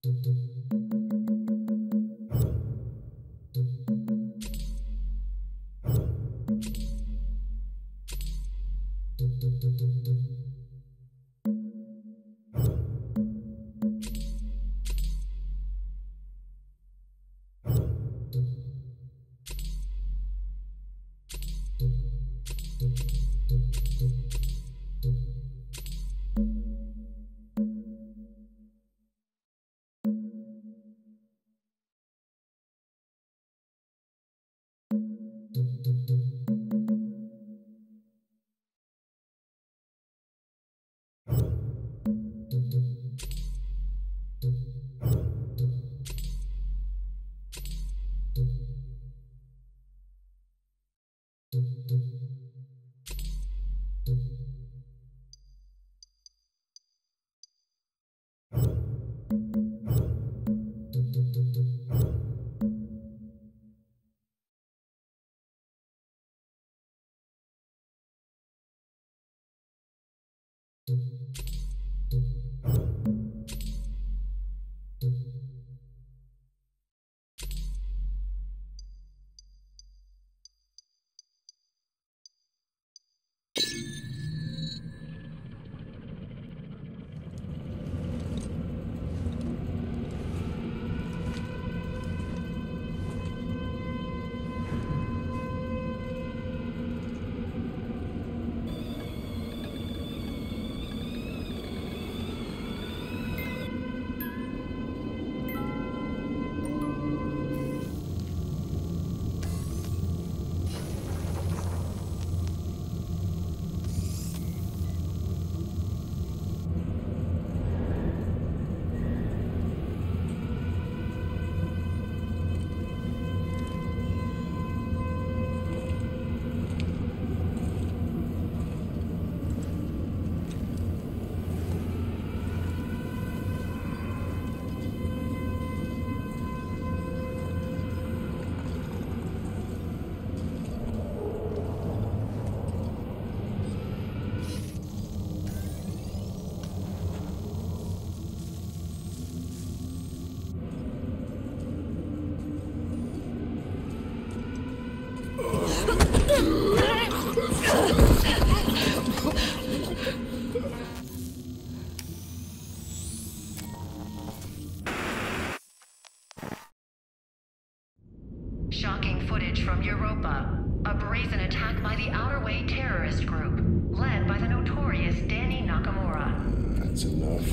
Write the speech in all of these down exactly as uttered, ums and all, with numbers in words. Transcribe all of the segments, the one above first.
Shocking footage from Europa. A brazen attack by the Outer Way terrorist group, led by the notorious Danny Nakamura. That's enough.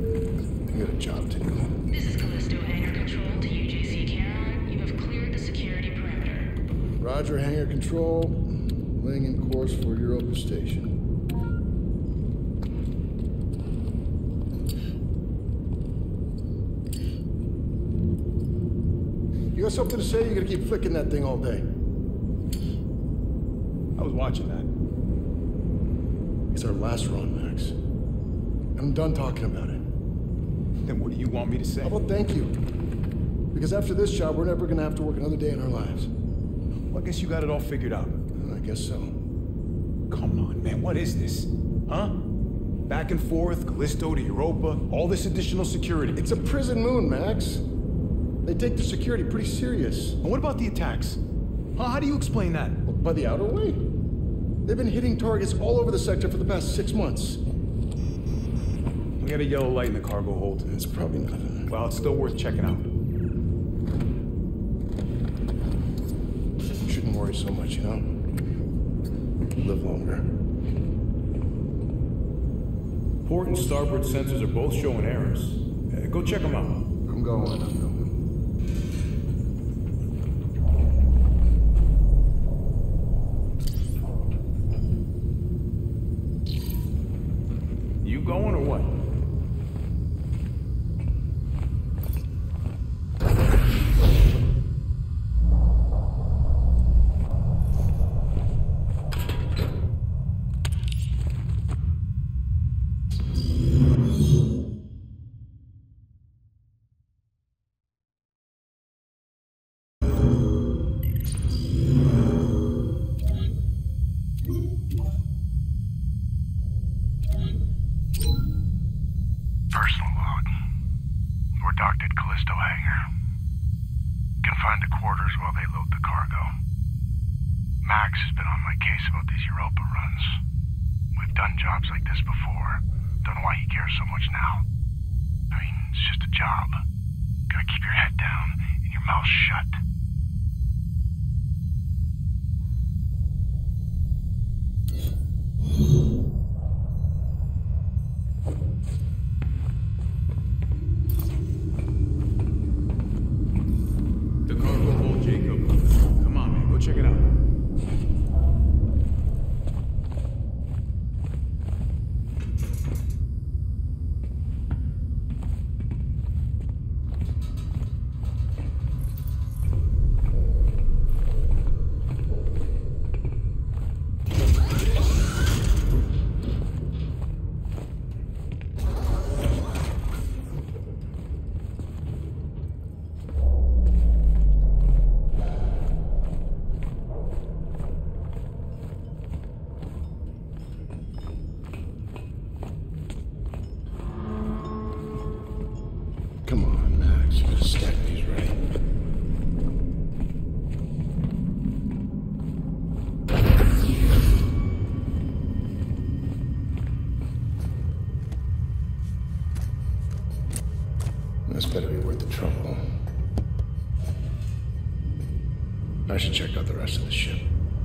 I got a job to do. This is Callisto Hangar Control to U J C Terran. You have cleared the security perimeter. Roger, Hangar Control. Laying in course for Europa Station. You got something to say? You're gonna keep flicking that thing all day. I was watching that. It's our last run, Max. I'm done talking about it. Then what do you want me to say? How about thank you? Because after this job, we're never gonna have to work another day in our lives. Well, I guess you got it all figured out. I guess so. Come on, man, what is this? Huh? Back and forth, Callisto to Europa, all this additional security. It's a prison moon, Max. They take the security pretty serious. And what about the attacks? Huh? How do you explain that? Well, by the Outer Way. They've been hitting targets all over the sector for the past six months. We got a yellow light in the cargo hold. It's probably nothing. Well, it's still worth checking out. You shouldn't worry so much, you know? Live longer. Port and starboard sensors are both showing errors. Uh, go check them out. I'm going, I'm going. You going or what? at Calisto hangar. Confine the quarters while they load the cargo. Max has been on my case about these Europa runs. We've done jobs like this before. Don't know why he cares so much now. I mean, it's just a job. Gotta keep your head down and your mouth shut. The cargo hold, Jacob. Come on, man. Go check it out. Come on, Max. You gotta stack these right. This better be worth the trouble. I should check out the rest of the ship.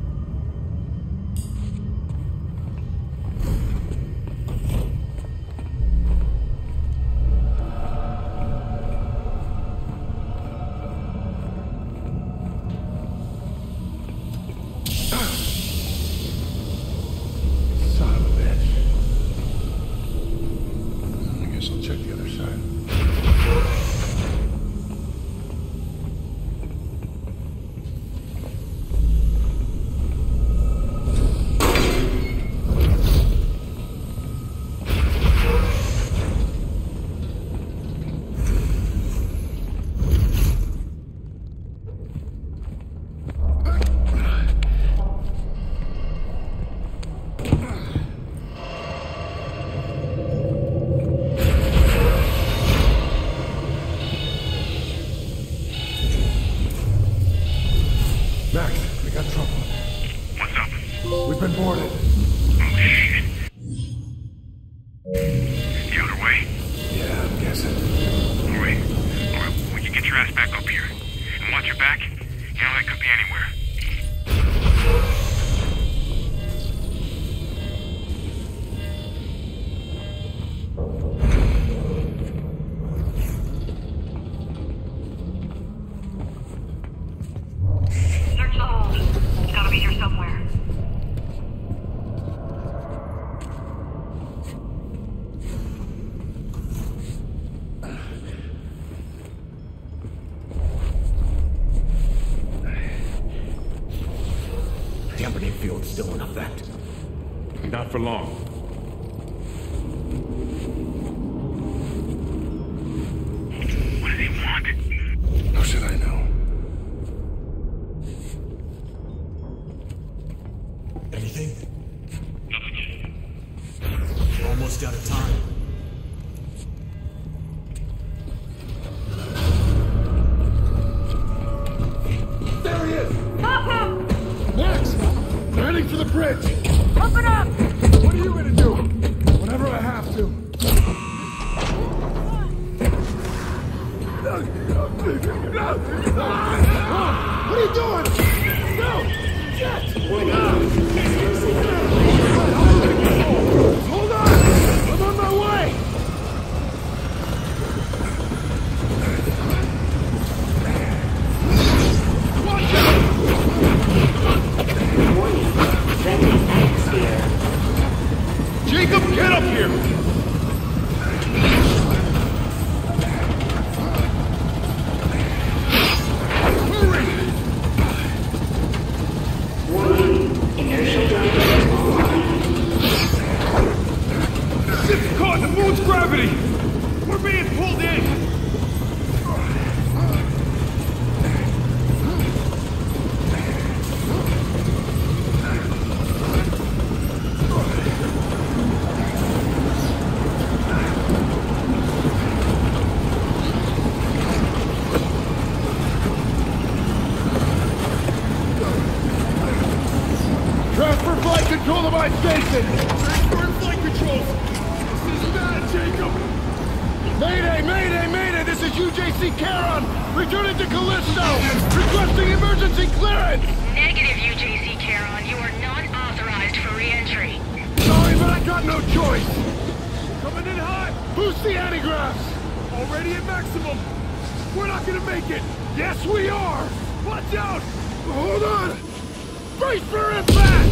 Still in effect. Not for long. What do they want? How should I know? Anything? Nothing yet. Almost out of time. There he is! Stop him! Max! They're heading for the bridge! Open up! What are you gonna do? Whenever I have to. What are you doing? No! Jet! Hold on! I'm on my way! Watch out! Jacob, get up here! control of my station! Transferring flight controls! This is bad, Jacob! Mayday, mayday, mayday! This is U J C Charon! Returning to Callisto! Requesting emergency clearance! Negative, U J C Charon. You are not authorized for re-entry. Sorry, but I got no choice! Coming in hot! Boost the anti-graphs! Already at maximum! We're not gonna make it! Yes, we are! Watch out! Hold on! Brace for impact!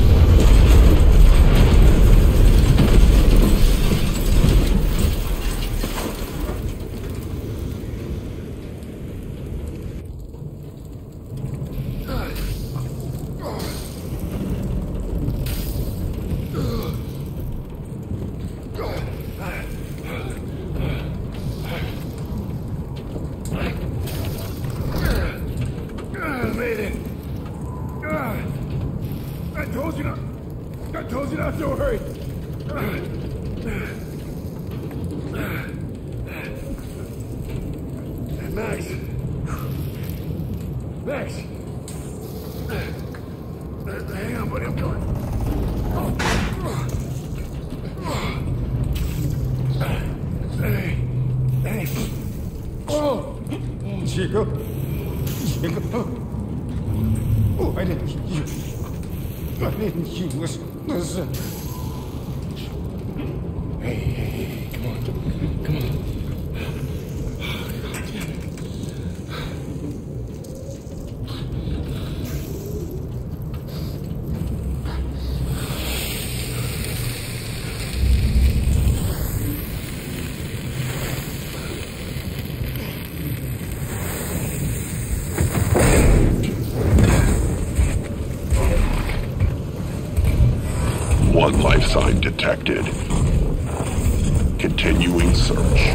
Chico? Chico? Oh, I didn't hear you. I didn't hear you. Listen, listen. Hey, hey, hey, come on. Come on. One life sign detected. Continuing search.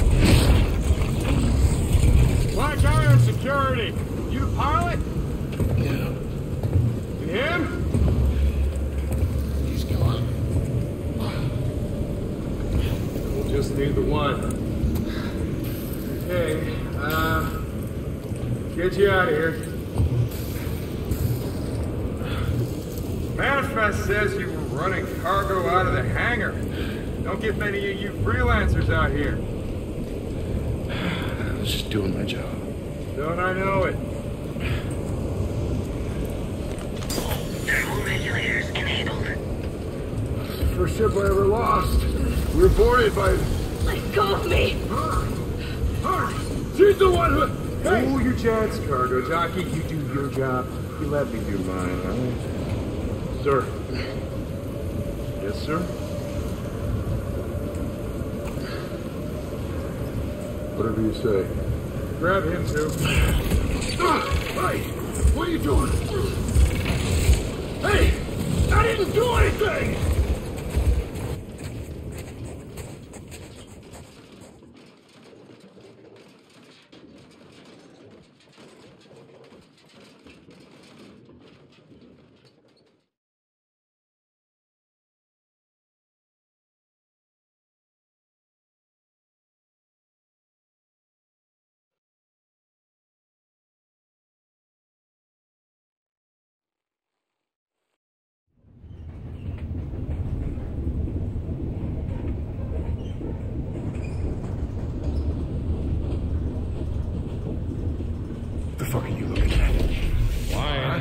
Black Iron Security! You the pilot? Yeah. And him? He's gone. We'll just need the one. Okay, uh... get you out of here. Manifest says you were running cargo out of the hangar. Don't get many of you freelancers out here. I was just doing my job. Don't I know it? Thermal regulators enabled. First ship I ever lost. We were boarded by... Let go of me! Her! Her! She's the one who... Hey! Fool your chance, cargo jockey. You do your job. You let me do mine, all right? Sir. Yes, sir? Whatever you say. Grab him, too. Hey! What are you doing? Hey! I didn't do anything! What the fuck are you looking at? Why?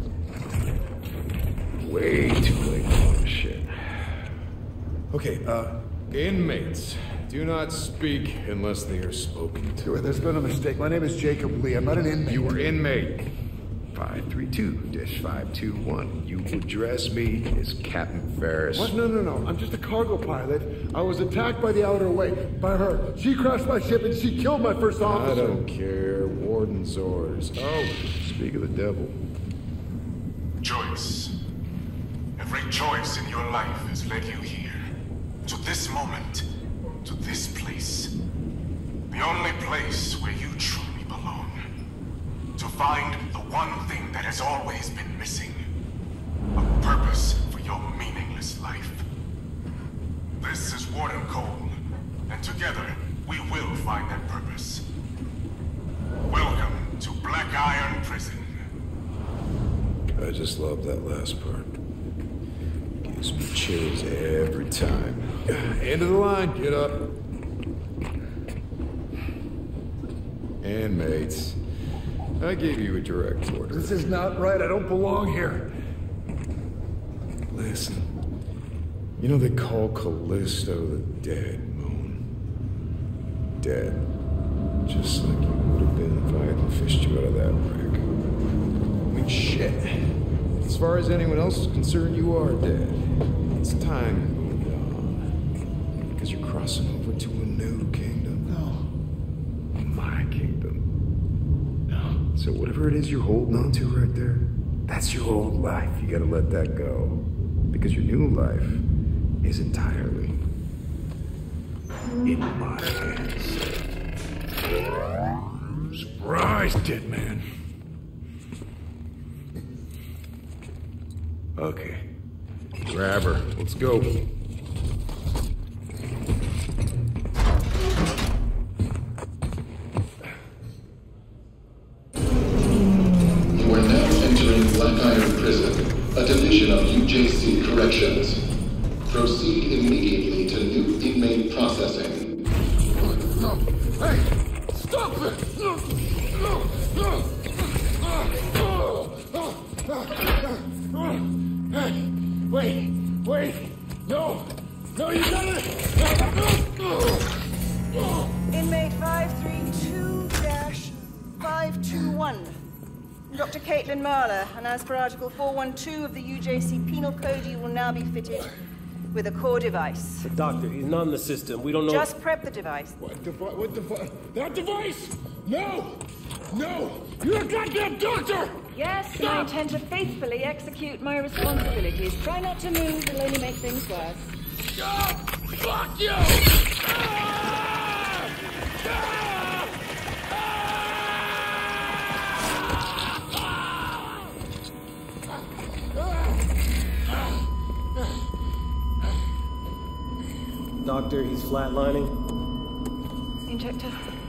Way too late for all this shit. Okay, uh, Inmates do not speak unless they are spoken to. There's been a mistake. My name is Jacob Lee. I'm not an inmate. You were inmate. five three two dash five two one. You address me as Captain Ferris. What? No, no, no. I'm just a cargo pilot. I was attacked by the Outer Way. By her. She crashed my ship and she killed my first officer. I don't care. Warden's orders. Oh, speak of the devil. Choice. Every choice in your life has led you here. To this moment. To this place. The only place where you truly belong. To find the one thing that has always been missing. A purpose for your meaningless life. This is Warden Cole, and together we will find that purpose. Welcome to Black Iron Prison. I just love that last part. Give Gives me chills every time. End of the line, get up. And mates, I gave you a direct order. This is not right. I don't belong here. Listen, you know they call Callisto the dead moon. Dead. Just like you would have been if I hadn't fished you out of that wreck. I mean, shit. As far as anyone else is concerned, you are dead. It's time you moved on. Because you're crossing over to a new kingdom. No. My kingdom. No. So whatever it is you're holding on to right there, that's your old life. You gotta let that go. Because your new life is entirely in my hands. Surprise, dead man. Okay. Grab her. Let's go. You are now entering Black Iron Prison, a division of U J C Corrections. Proceed immediately to new inmate processing. No. Hey! Stop it! No! No! No! Hey! Wait! Wait! No! No, you got it! Inmate five three two dash five two one. Doctor Caitlin Marler, and as per Article four one two of the U J C Penal Code, you will now be fitted with a core device. The doctor, he's not in the system. We don't know... Just prep the device. What device? What device? That device? No! No! You're a goddamn doctor! Yes, and I intend to faithfully execute my responsibilities. Try not to move, it'll only make things worse. Oh, fuck you! Ah! Doctor, he's flatlining. Injector.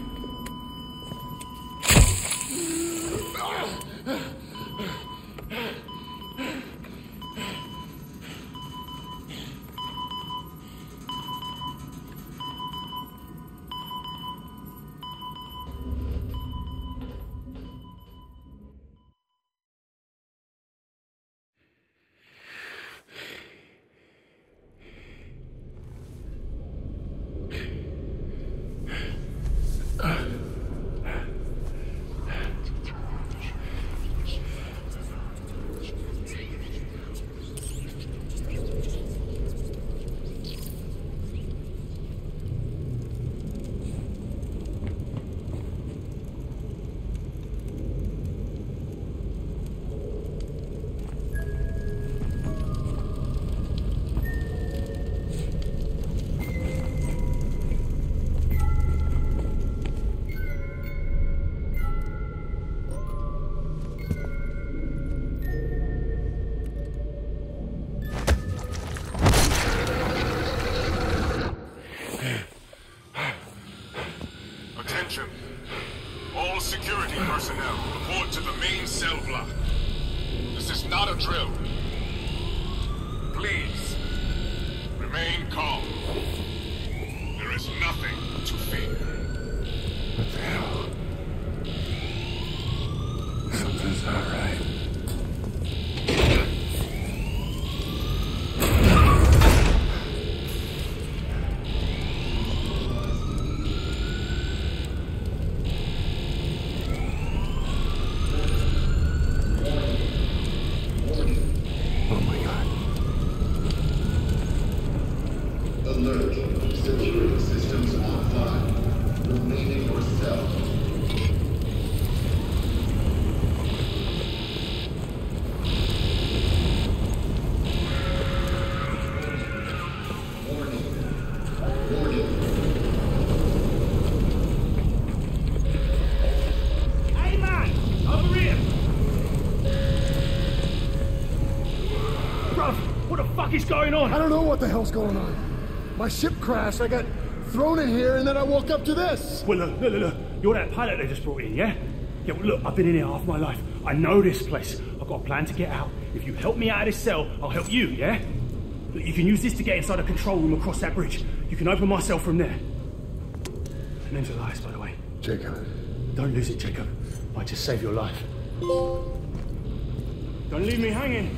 All security personnel, report to the main cell block. This is not a drill. Please, remain calm. There is nothing to fear. What the hell? Something's not right. What's going on? I don't know what the hell's going on. My ship crashed, I got thrown in here, and then I woke up to this. Well, look, look, look, look. You're that pilot they just brought in, yeah? Yeah, well, look, I've been in here half my life. I know this place. I've got a plan to get out. If you help me out of this cell, I'll help you, yeah? Look, you can use this to get inside a control room across that bridge. You can open my cell from there. The name's Elias, by the way. Jacob. Don't lose it, Jacob. Might just save your life. Don't leave me hanging.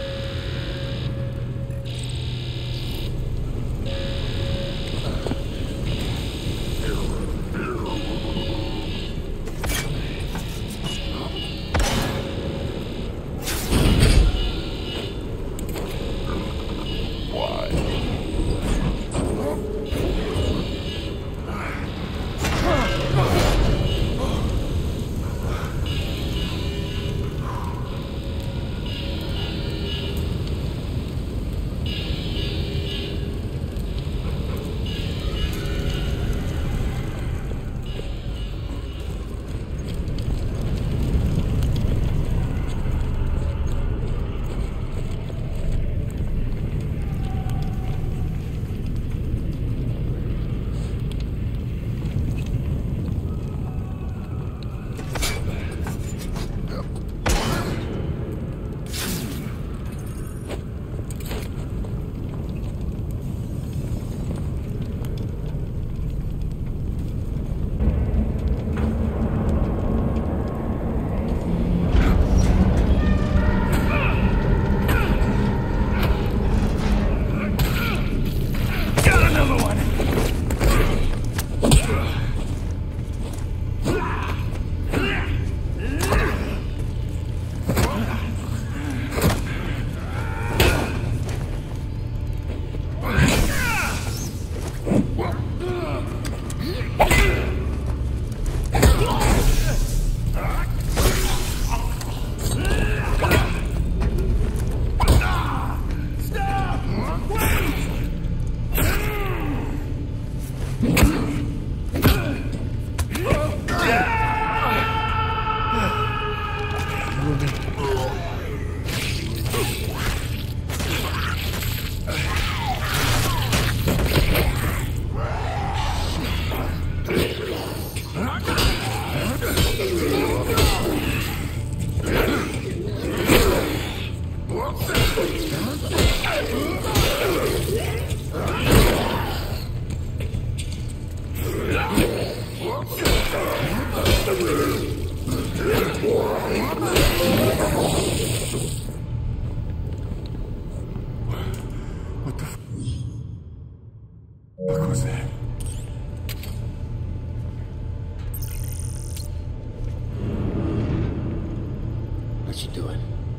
What the f... What was that? What you doing?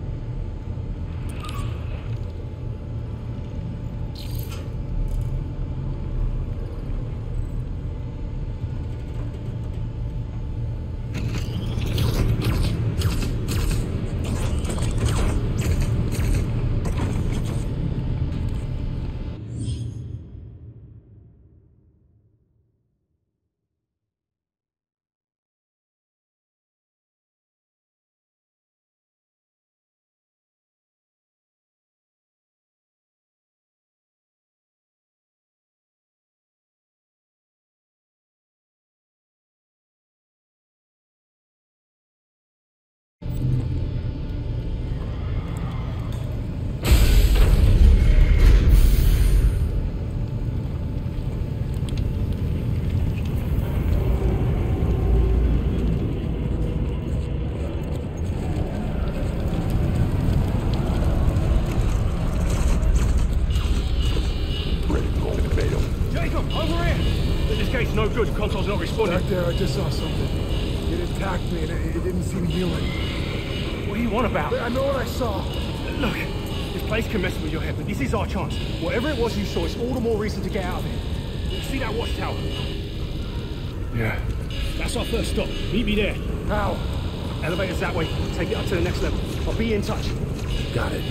No good. Console's not responding. Back there, I just saw something. It attacked me and it, it didn't seem human. What do you want about? I know what I saw. Look, this place can mess with your head, but this is our chance. Whatever it was you saw, it's all the more reason to get out of here. You see that watchtower? Yeah. That's our first stop. Meet me there. How? Elevator's that way. Take it up to the next level. I'll be in touch. Got it.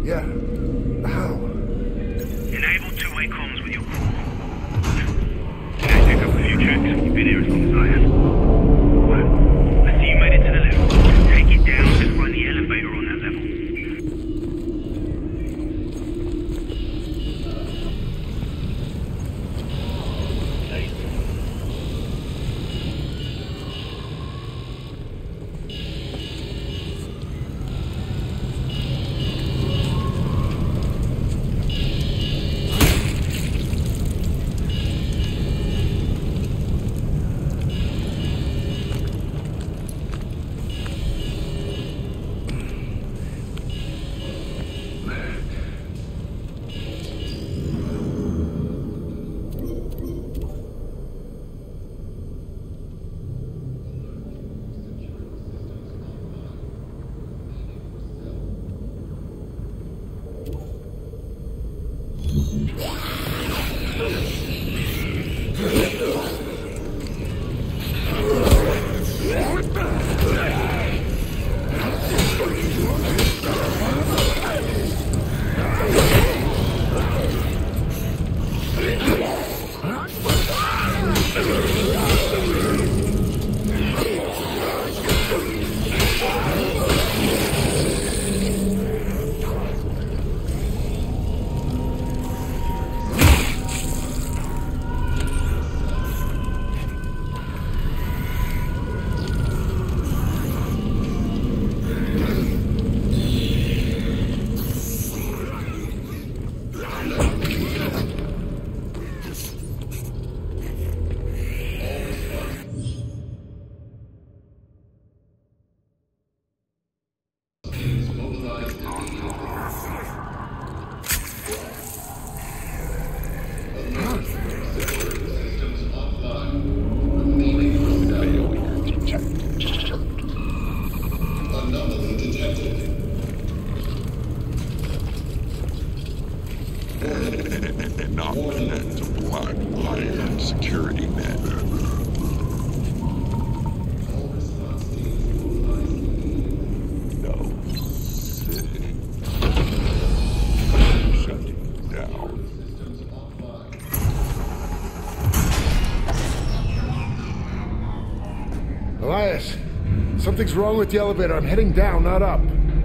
Yeah. How? Enable two-way comms with your core. You know, pick up a few tricks. You've been here as long as I have. Well, I see you made it to the lift. Take it down and find the elevator on that level. Something's wrong with the elevator. I'm heading down, not up.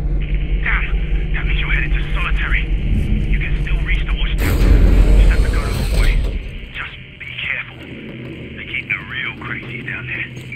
Damn! That means you're headed to solitary. You can still reach the watchtower. Just have to go the wrong way. Just be careful. They keep the real crazies down there.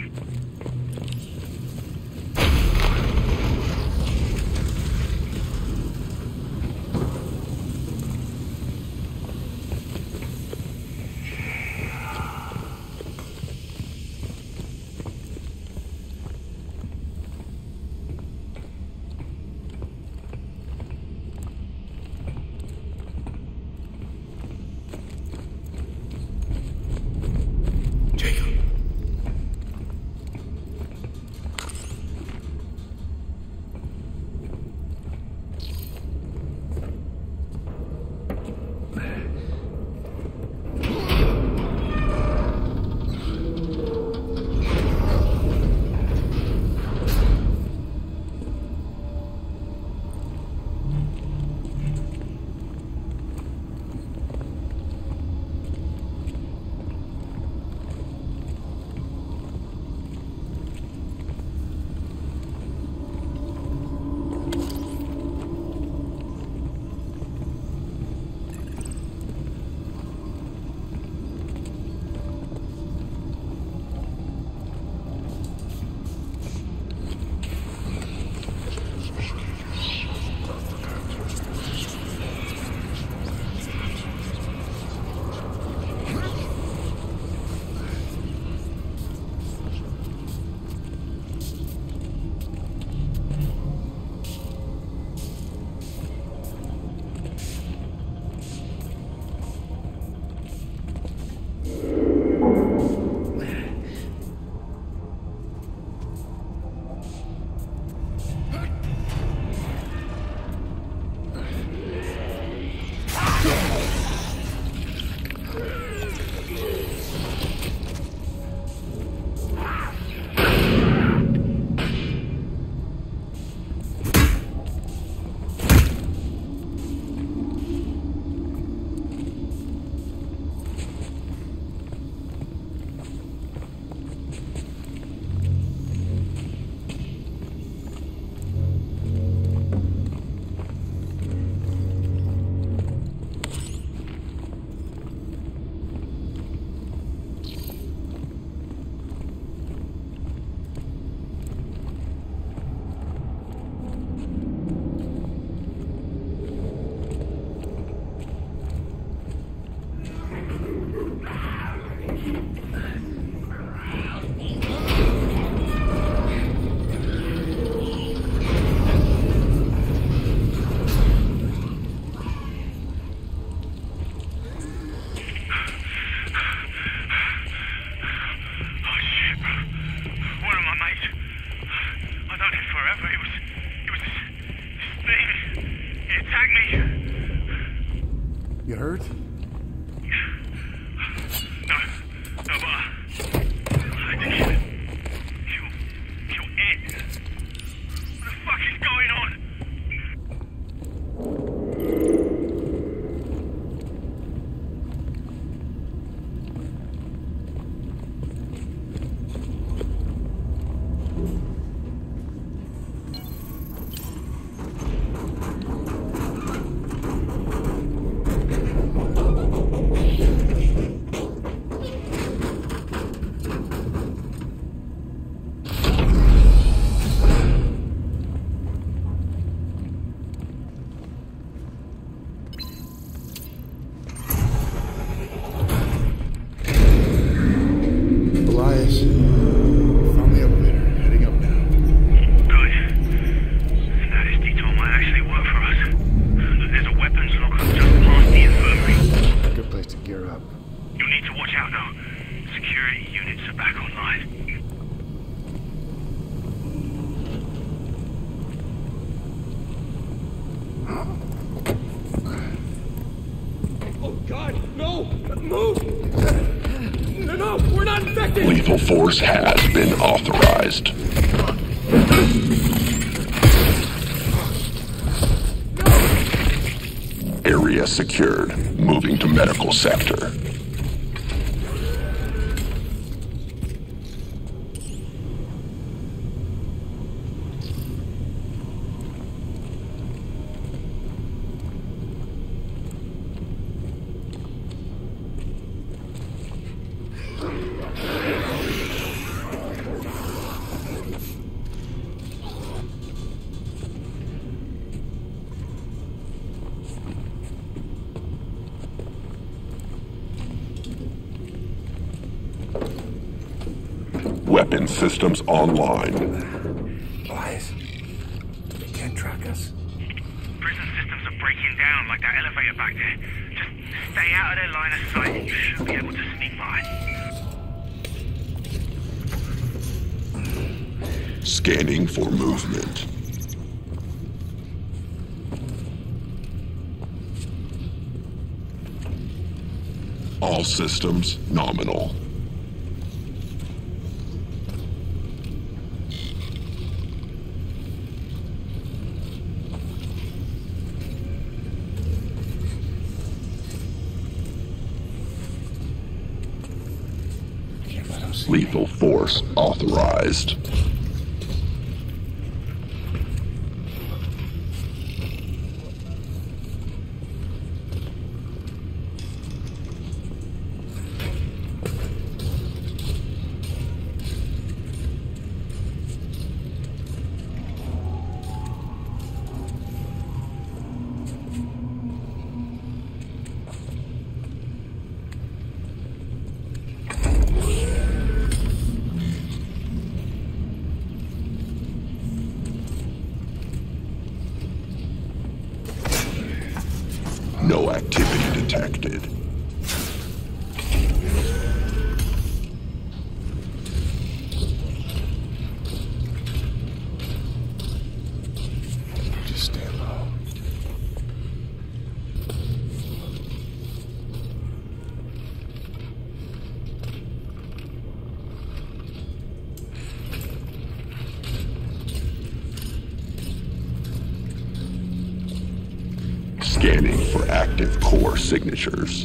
Take me. You hurt? No, no, but uh, I had to kill him. Kill, kill Ed. What the fuck is going on? Lethal force has been authorized. Area secured. Moving to medical sector. Weapon systems online. Lies. They can't track us. Prison systems are breaking down like that elevator back there. Just stay out of their line of sight and you should be able to sneak by. Scanning for movement. All systems nominal. Lethal force authorized. No activity detected. Just stay low. Scanning for active core signatures.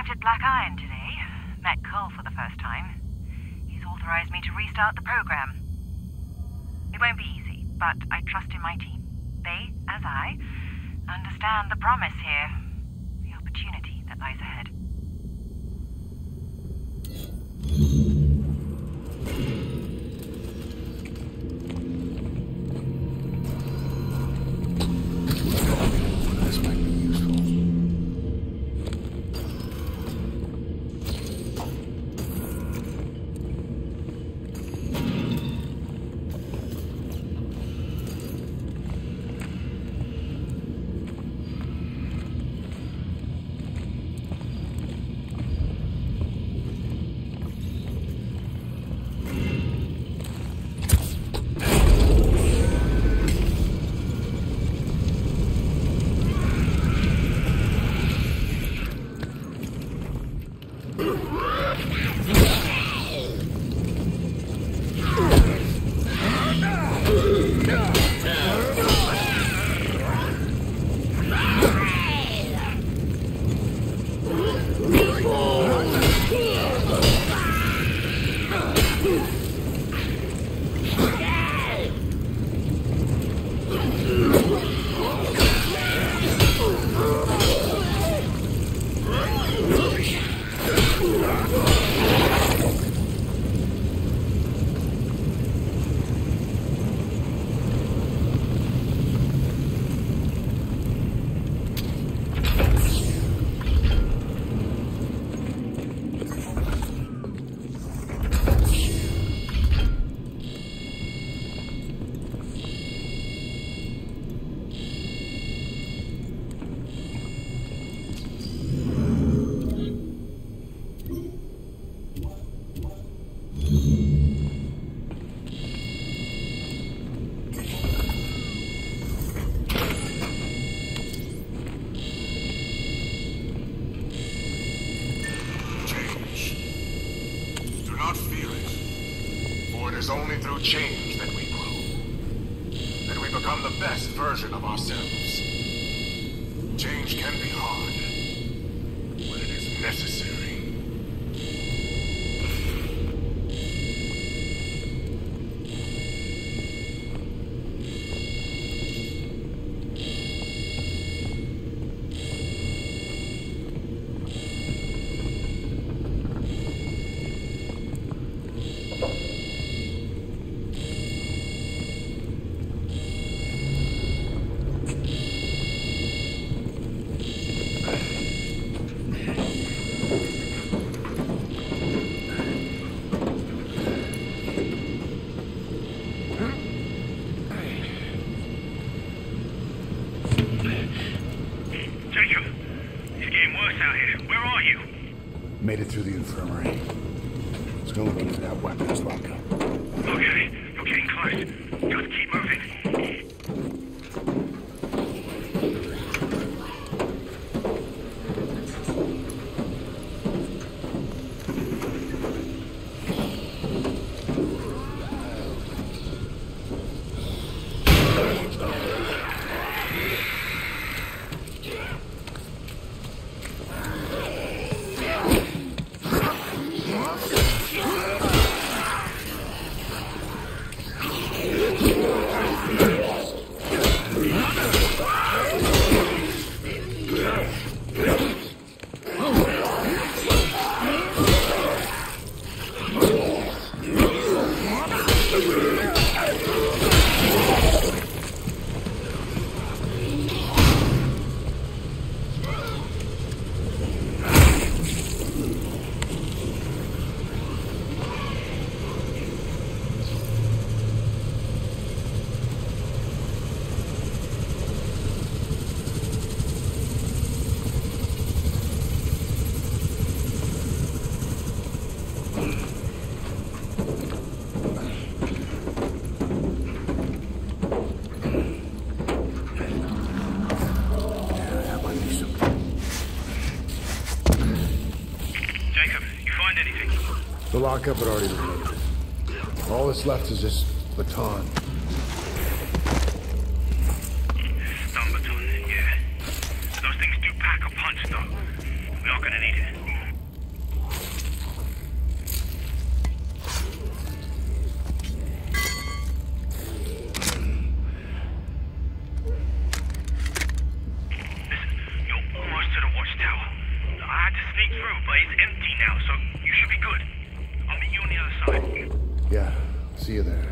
spotted Black Iron today. Met Cole for the first time. He's authorized me to restart the program. It won't be easy, but I trust in my team. They, as I, understand the promise here. The opportunity that lies ahead. This might be useful. Change that we grow, that we become the best version of ourselves. Change can be hard, but it is necessary. Made it through the infirmary. Let's go looking for that weapons lockup. Okay, you're getting close. Just keep moving. The lockup had already been lifted. All that's left is this baton. Stun baton, yeah. Those things do pack a punch, though. We are gonna need it. is empty now, so you should be good. I'll meet you on the other side. Yeah, see you there.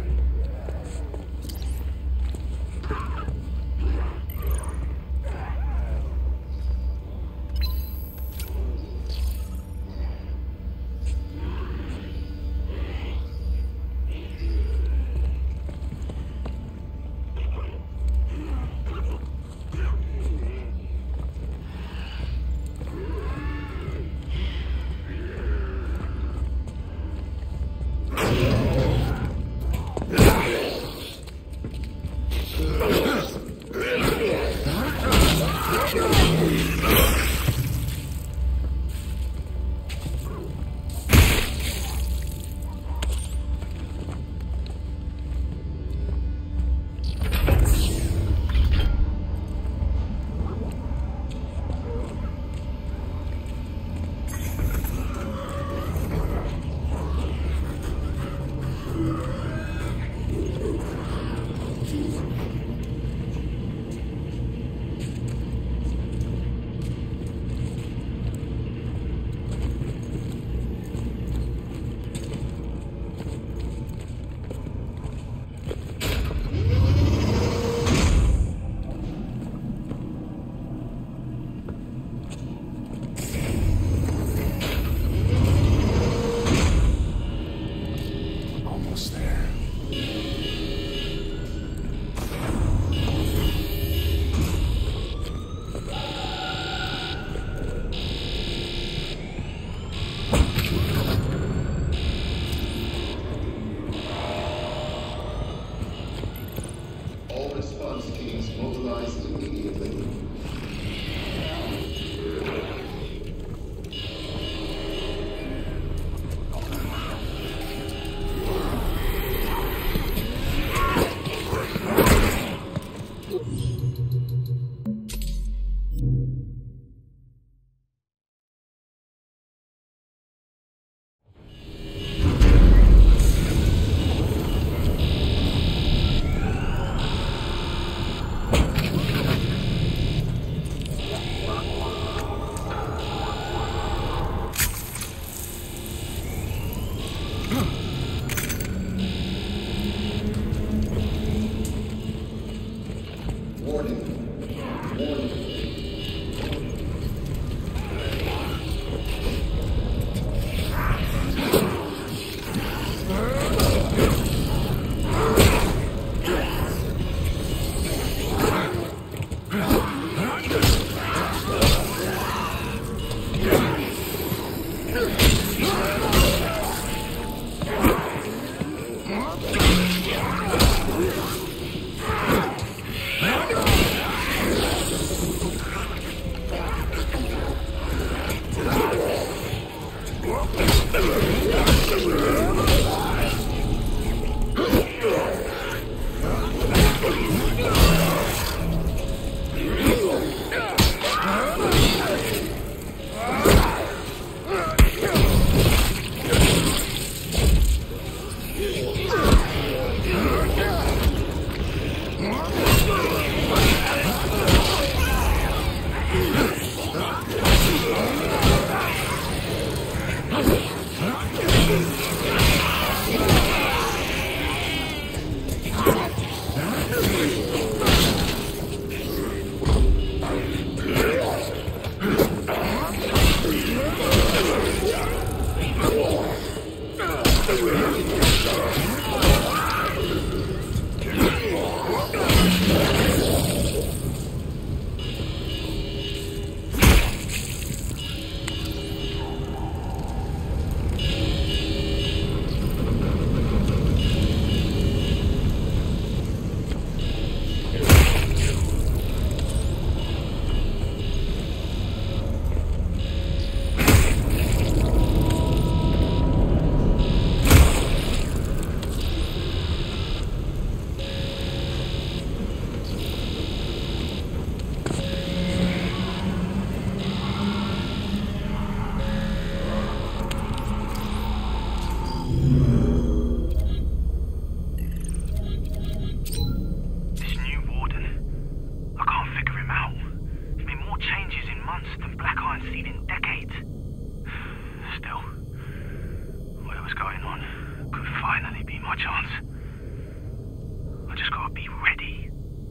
my chance. I just gotta be ready.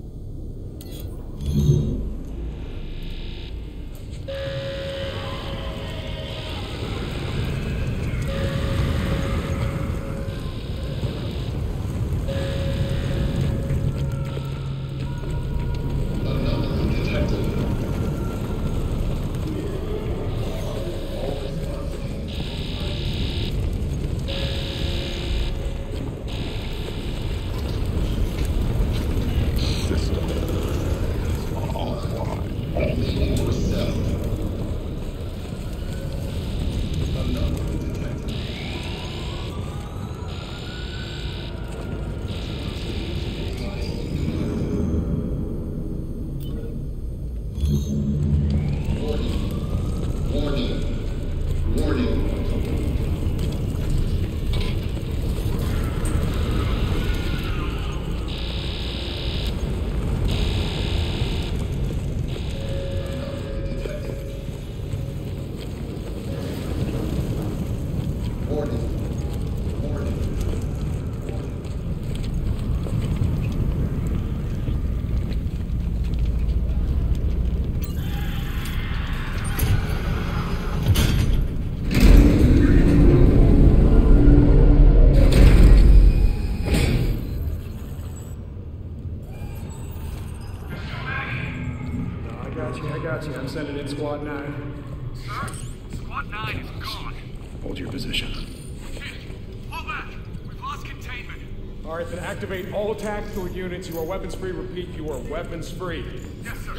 I'm sending in Squad nine. Sir? Squad nine is gone. Hold your position. Shit! Pull back! We've lost containment. All right, then activate all tactical units. You are weapons free. Repeat, you are weapons free. Yes, sir.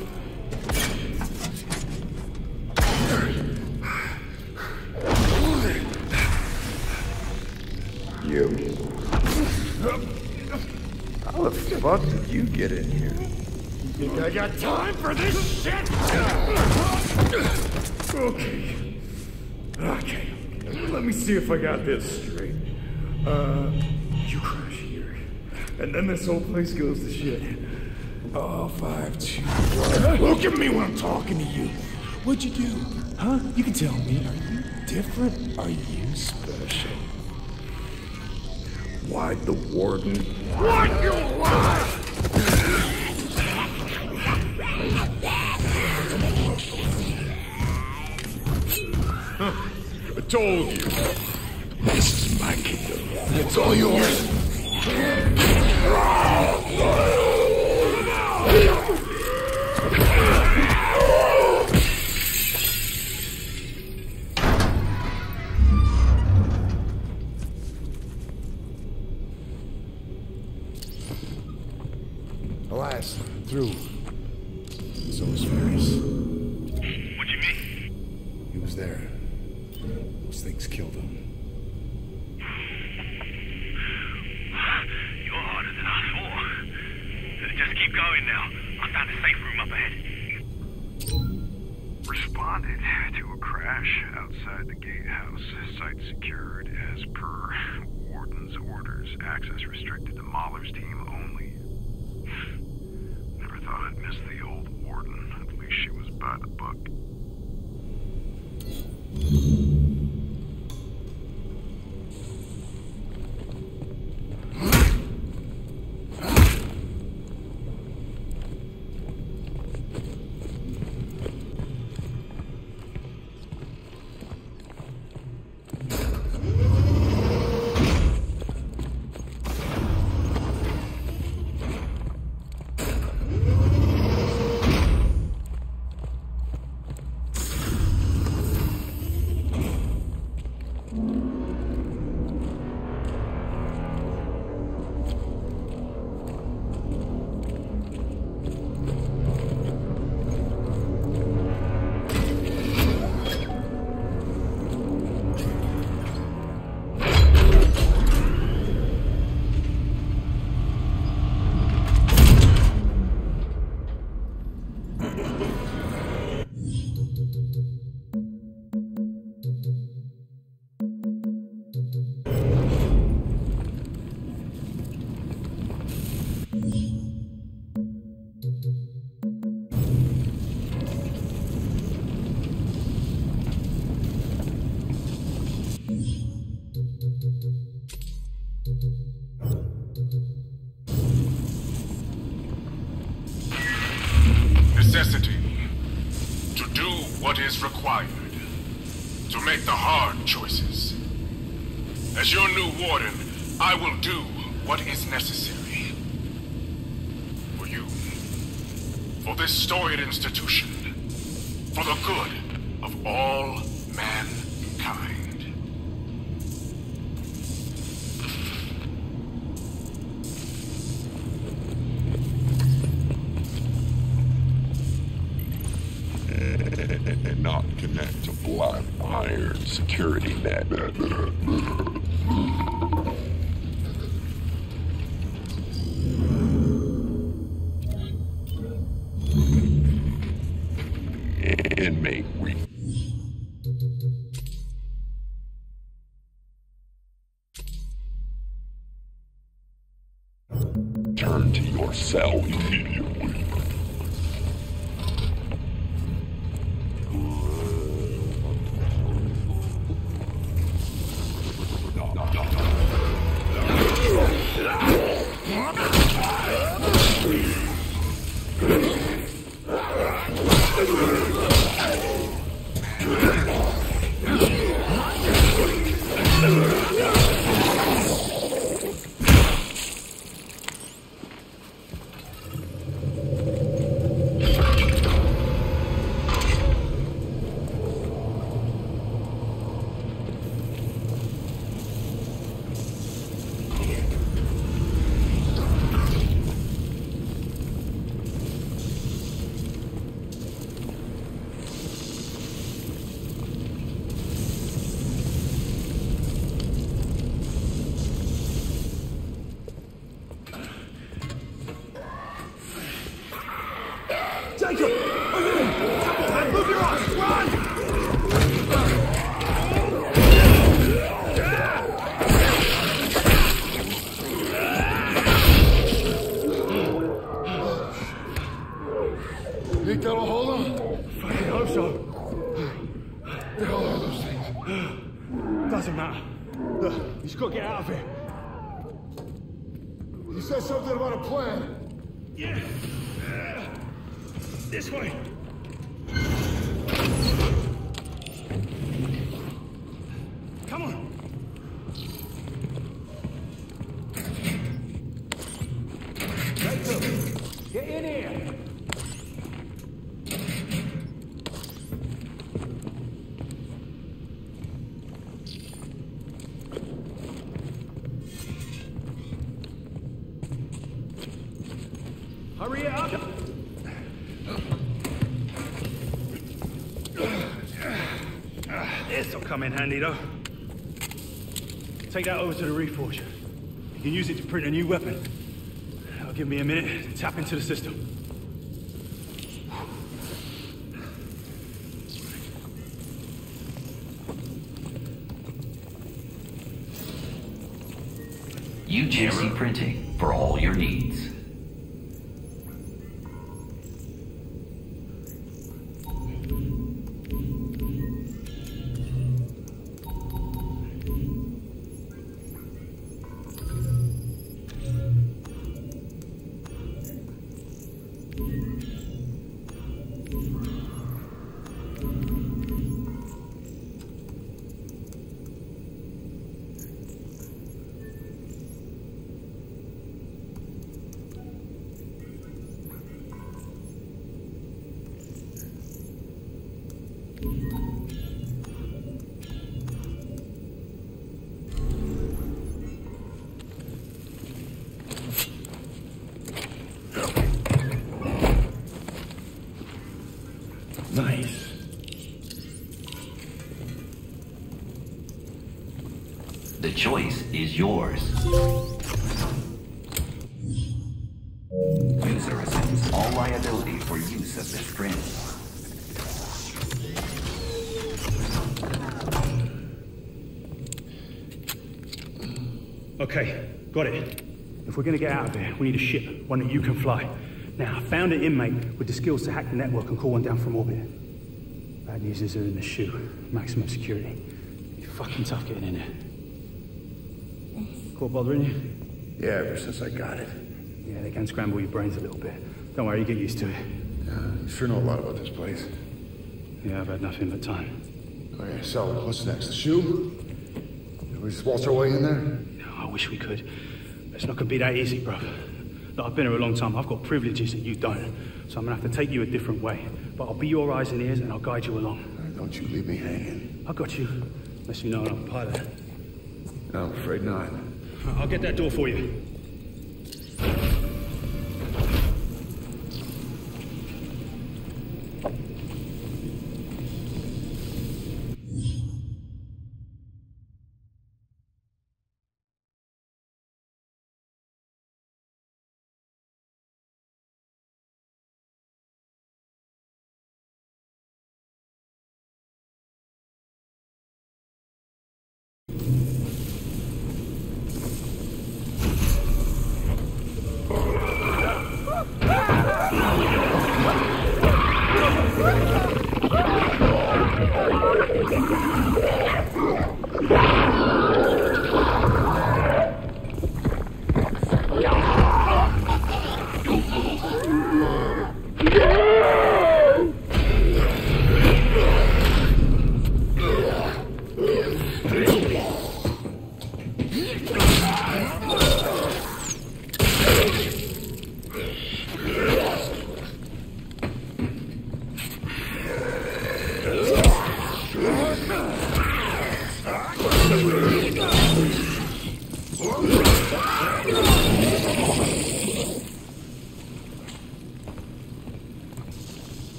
You. How the fuck did you get in here? You think I got time for this shit? Okay. Okay. Let me see if I got this straight. Uh, you crash here. And then this whole place goes to shit. Oh, five, two, one. Look at me when I'm talking to you. What'd you do? Huh? You can tell me. Are you different? Are you special? Why'd the warden? Why'd you lie? I told you. This is my kingdom. It's all yours. Elias, through. So was Ferris. What do you mean? He was there. Those things killed him. You're harder than I thought. Just keep going now. I found a safe room up ahead. Responded to a crash outside the gatehouse. Site secured as per Warden's orders. Access restricted to Mahler's team only. Never thought I'd miss the old Warden. At least she was by the book. necessity. To do what is required. To make the hard choices. As your new warden, I will do what is necessary. For you. For this storied institution. For the good of all mankind. And not connect to black iron security net. Inmate re- Turn to your cell immediately. Think that'll hold him? Fucking hope so. The hell are those things? Doesn't matter. Look, he's got to get out of here. You said something about a plan. Yeah. Uh, this way. Come on. Jacob, get in here. Hurry it up! This'll come in handy, though. Take that over to the Reforger. You can use it to print a new weapon. That'll give me a minute to tap into the system. U J C Printing for all your needs. Nice. The choice is yours. User assumes all liability for use of this print. Okay, got it. If we're gonna get out of here, we need a ship, one that you can fly. Now, I found an inmate with the skills to hack the network and call one down from orbit. Bad news is they're in the shoe. Maximum security. It's fucking tough getting in there. Caught bothering you? Yeah, ever since I got it. Yeah, they can scramble your brains a little bit. Don't worry, you get used to it. You sure know a lot about this place. Yeah, I've had nothing but time. Okay, so what's next? The shoe? Did we just waltz our way in there? No, I wish we could. It's not gonna be that easy, bro. Look, I've been here a long time. I've got privileges that you don't. So I'm gonna have to take you a different way. But I'll be your eyes and ears and I'll guide you along. Right, don't you leave me hanging. I got you. Unless you know I'm a pilot. No, I'm afraid not. I'll get that door for you. Ah!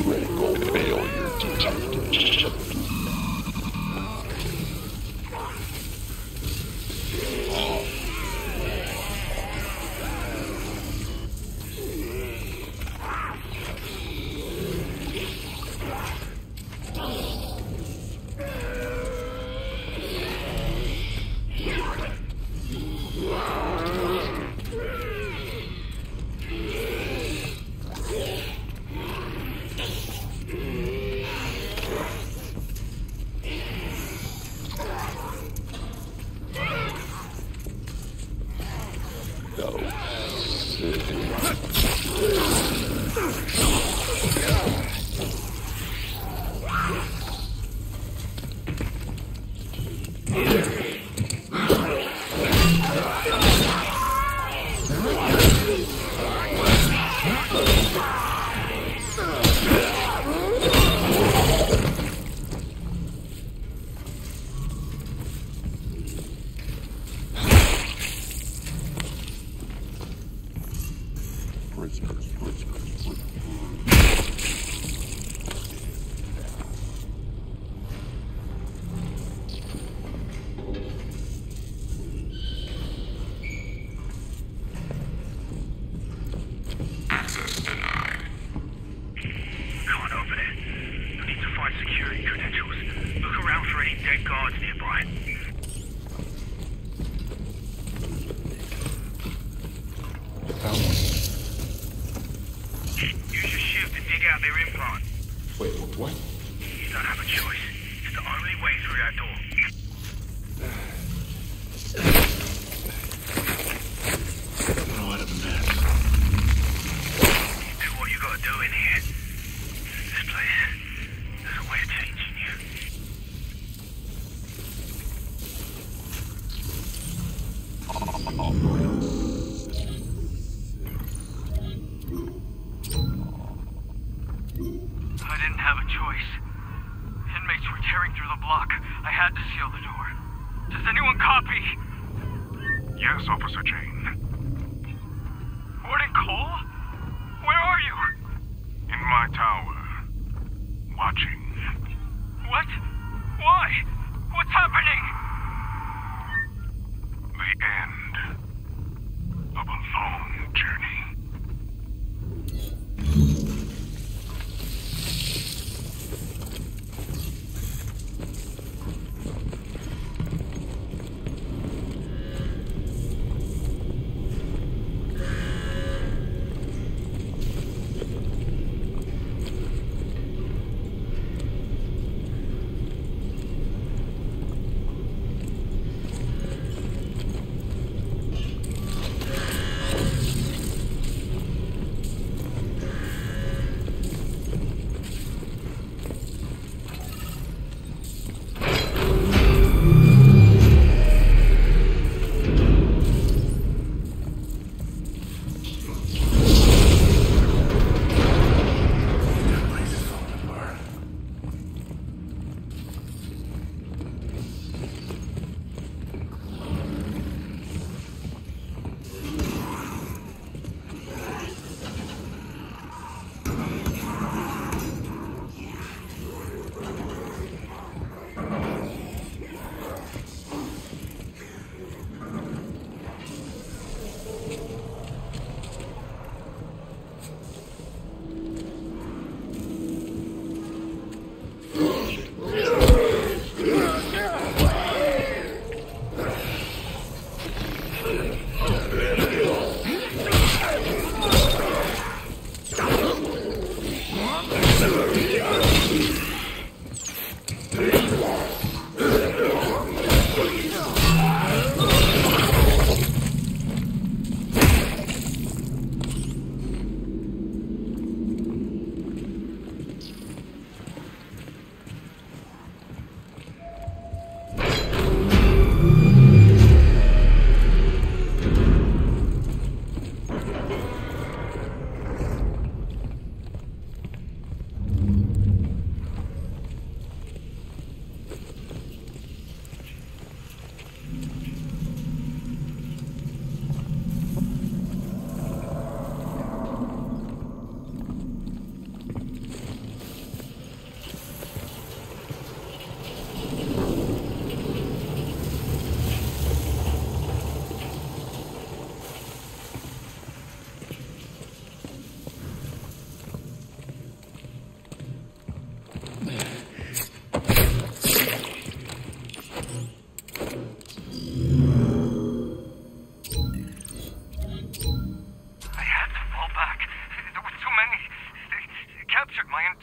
critical failure detected.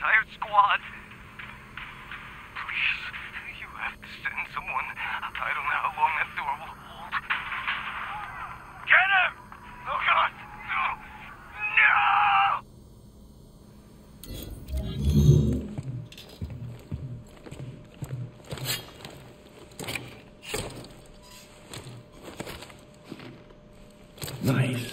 entire squad. Please, you have to send someone. I don't know how long that door will hold. Get him! Oh God! No! No! Nice.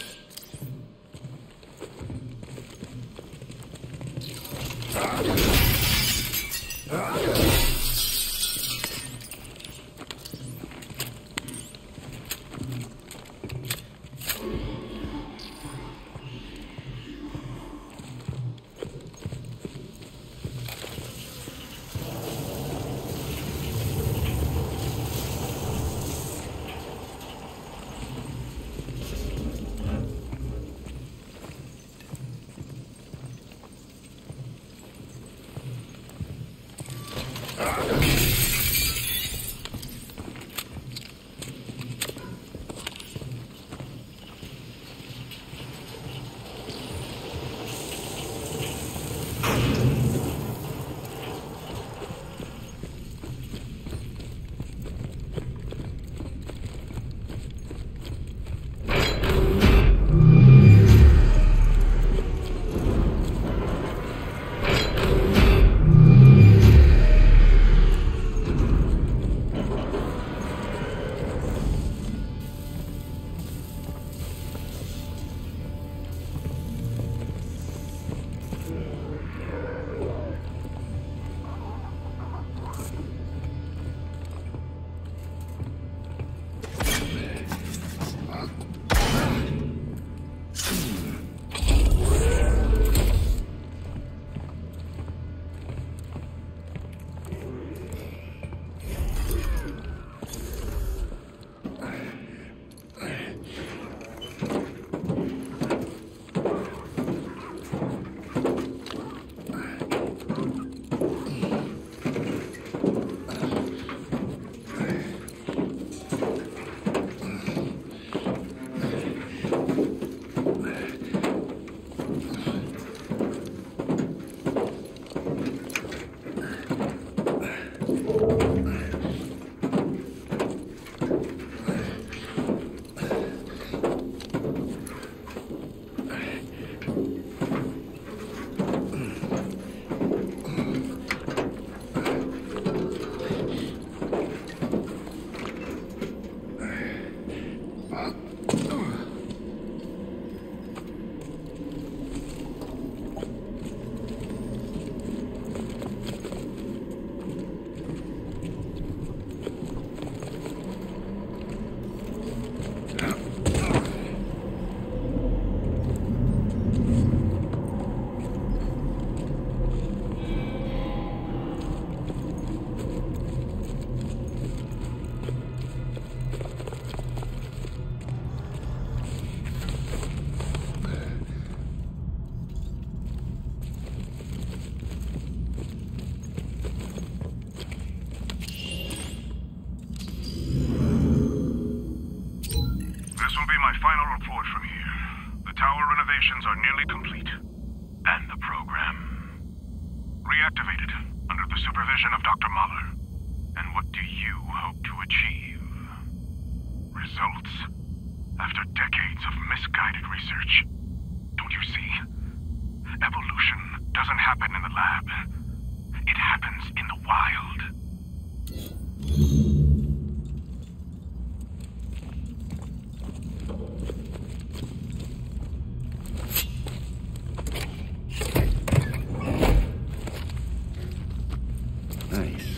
Final report from here. The tower renovations are nearly complete. And the program reactivated under the supervision of Doctor Mahler. And what do you hope to achieve? Results after decades of misguided research. Don't you see? Evolution doesn't happen in the lab. It happens in the wild. Nice.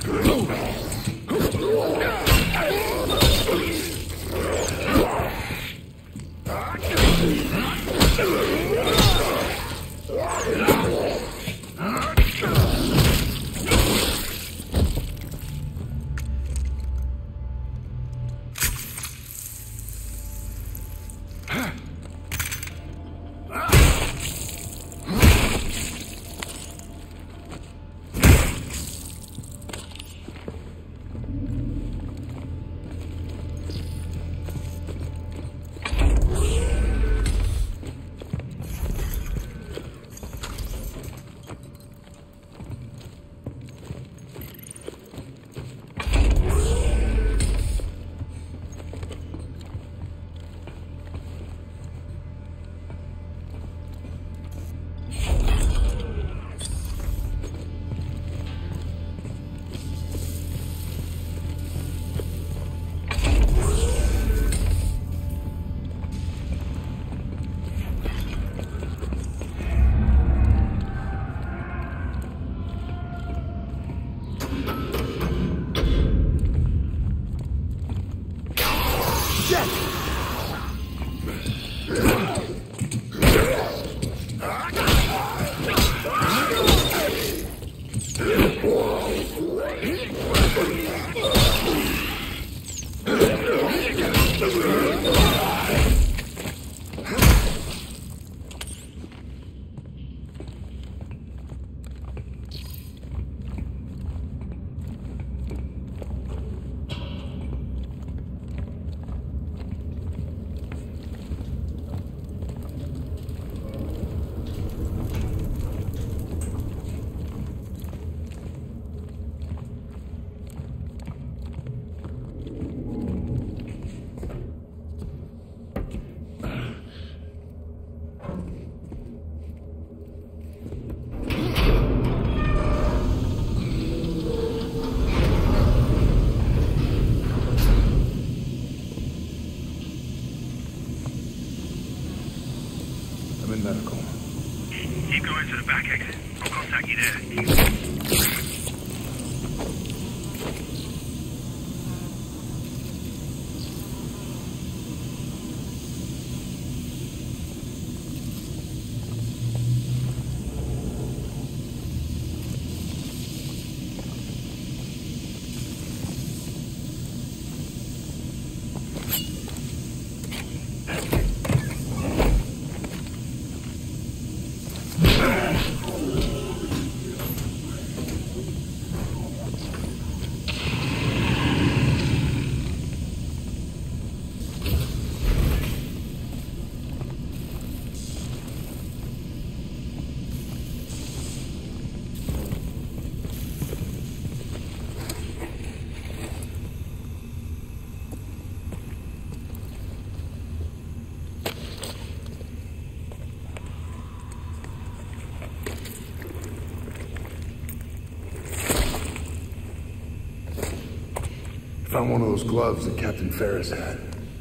Found one of those gloves that Captain Ferris had.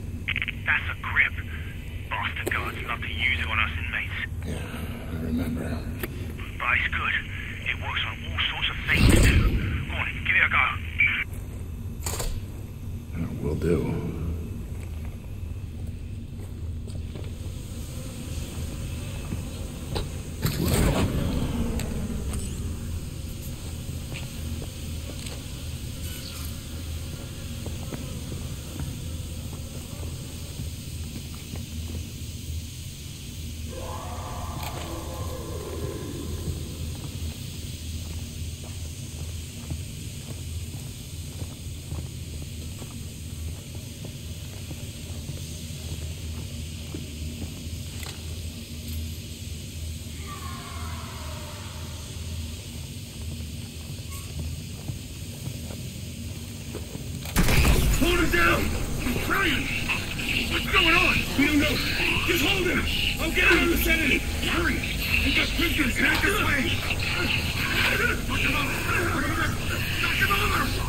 That's a grip. Bastard guards love to use it on us inmates. Yeah, I remember. But it's good. It works on all sorts of things too. Go on, give it a go. It will do. Hold him down! He's trying! What's going on? We don't know. Just hold him! I'll get him on the sedative! Hurry! We got prisoners headed this way! Knock him over! Knock him over!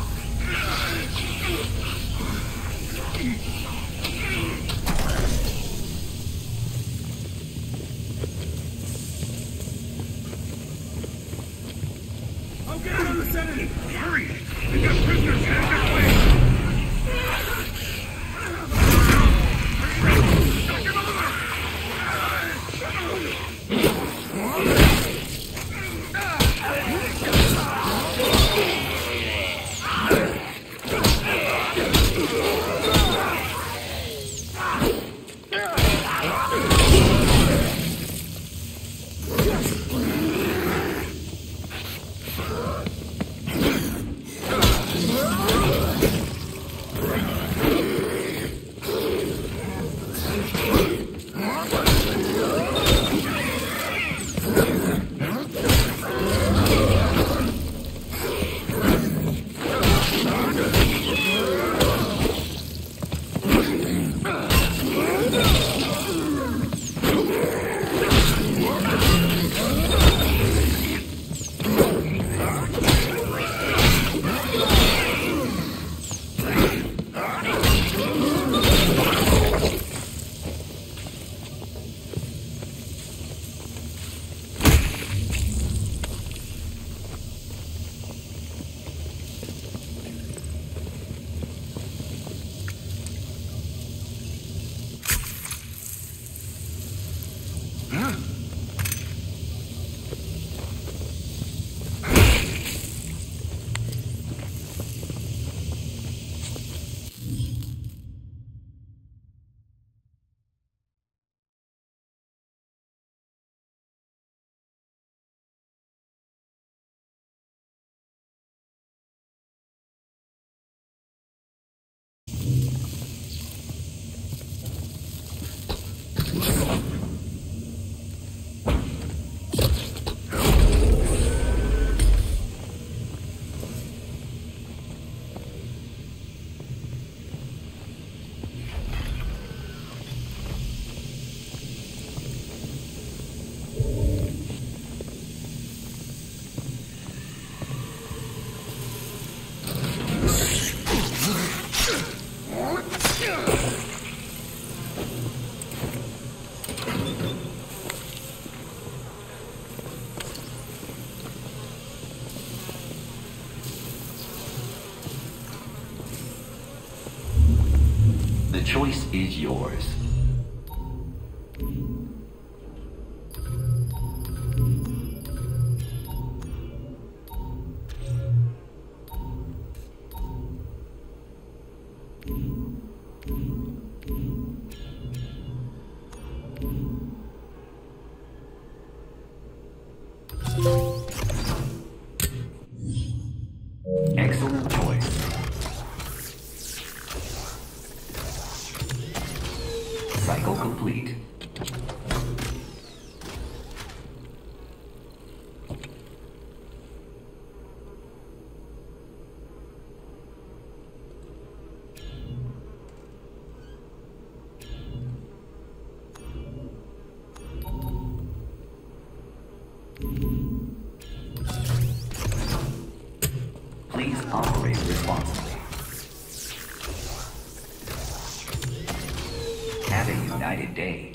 I'll get him on the sedative! Hurry! The choice is yours. Excellent choice. Cycle complete. Please operate responsibly. Have a united day.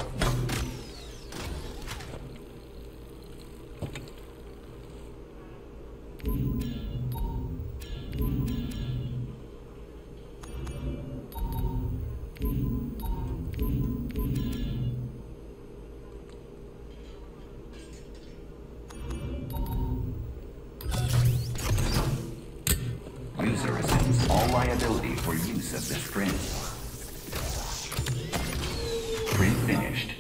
User assumes all liability for use of this print. Print finished.